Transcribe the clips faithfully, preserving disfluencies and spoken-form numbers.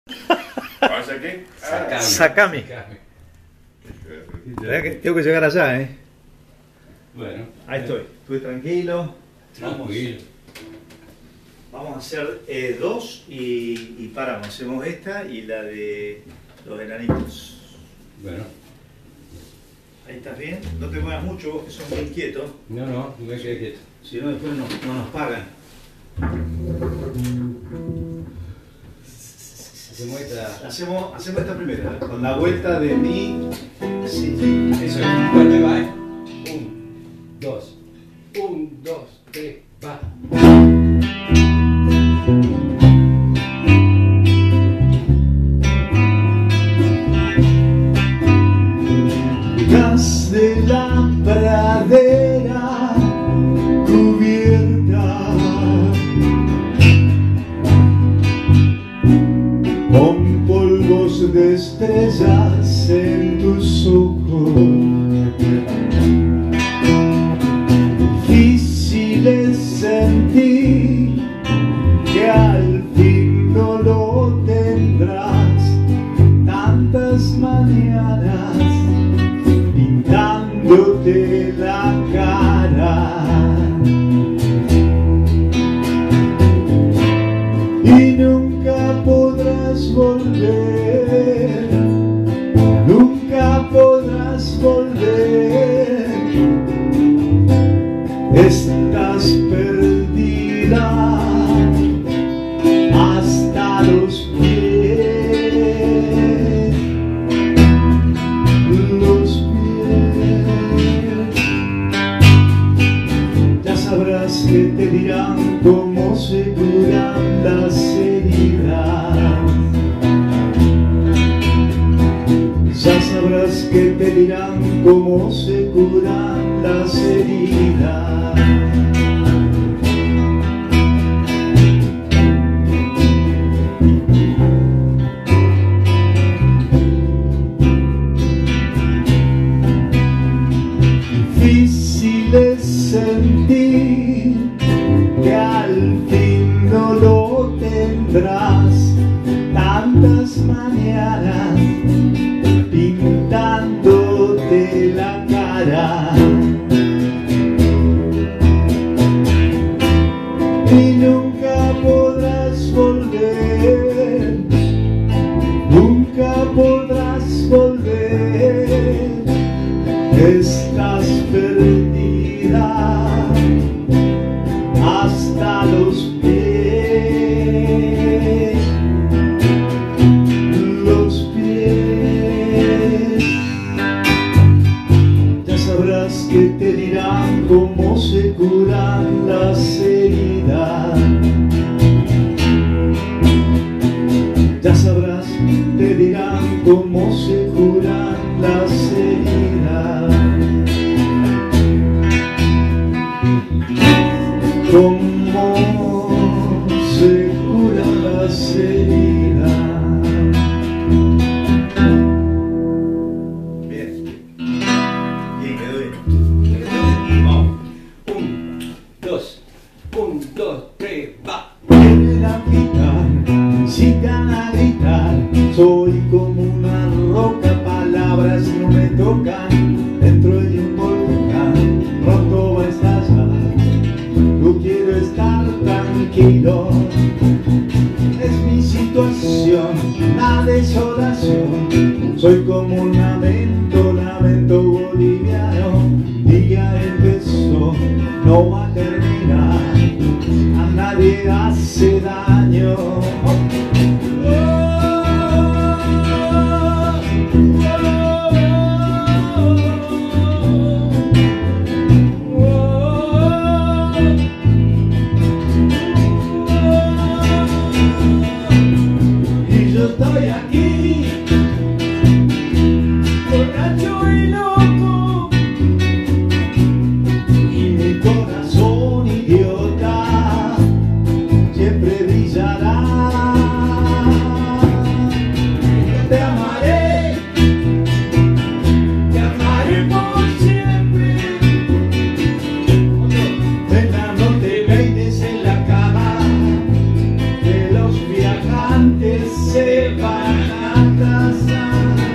¿Pasa qué? Sacame. Sacame. ¿Verdad que tengo que llegar allá, eh? Bueno. Ahí estoy. Estuve tranquilo. Tranquilo. Vamos a hacer eh, dos y, y paramos. Hacemos esta y la de los enanitos. Bueno. Ahí estás bien. No te muevas mucho, vos que sos muy inquieto. No, no, no me quedé quieto. Si no, después no, no nos pagan. Hacemos esta. Hacemos, hacemos esta primera, con la vuelta de mi, si. Eso es. ¿Cuánto va, eh? Un, dos. Un, dos, tres, va. Gas de la pradera cubierta con polvos de estrellas en tus ojos, difícil es sentir que al fin no lo tendrás, tantas mañanas pintándote la cara y nunca podrás volver, nunca podrás volver, estás perdida hasta los pies, los ya sabrás que te dirán cómo se curan las heridas. Ya sabrás que te dirán cómo se curan las heridas. Difícil es sentir que al fin no lo tendrás, tantas mañanas pintándote la cara y nunca podrás volver, nunca podrás volver, estás perdida hasta los pies, los pies. Ya sabrás que te dirán cómo se curan las heridas. Ya sabrás, te dirán cómo se curan las heridas. Cómo se curan las heridas. Bien. Bien, quedó bien. Vamos. Un, dos. Un, dos, tres, va. Vienen a gritar, sigan a gritar, soy como una roca, palabras no me tocan, dentro de un volcán, pronto va a estallar, yo quiero estar tranquilo, es mi situación, la desolación, soy como un lamento, lamento boliviano, y ya empezó, no va a terminar, a nadie hace daño. Y yo estoy aquí, borracho. para atrasar.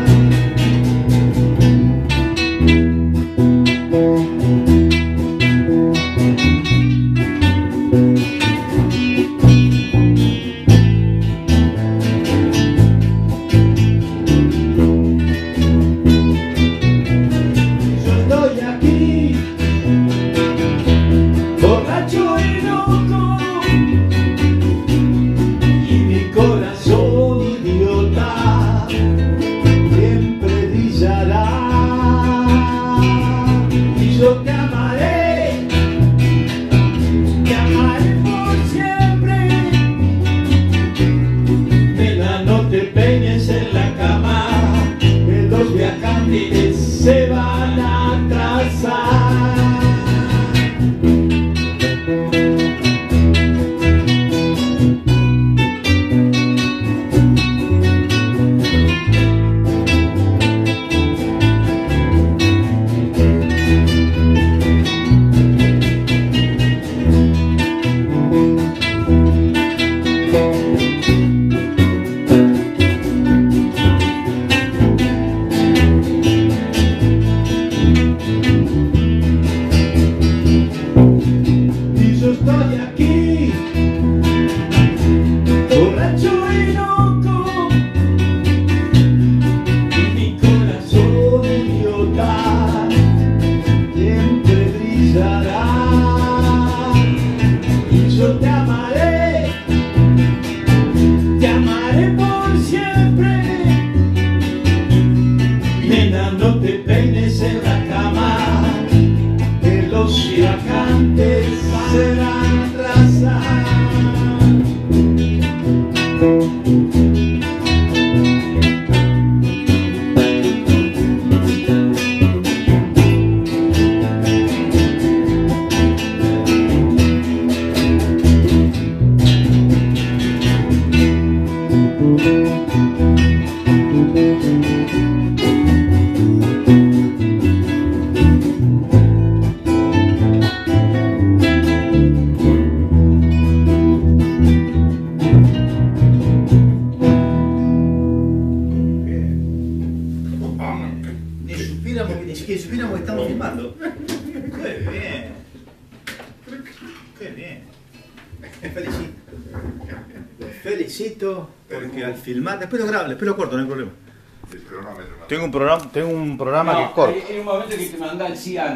Se van a atrasar. Yo te amaré, te amaré por siempre. Nena, no te peines en la cama, que los viajantes se van a atrasar. Ni siquiera supiéramos que estamos filmando. Qué bien. Qué bien. Felicito. Felicito porque al filmar, después lo grabo, después lo corto, no hay problema. Tengo un programa, tengo un programa No, que corto. hay, hay un momento que te manda el cian.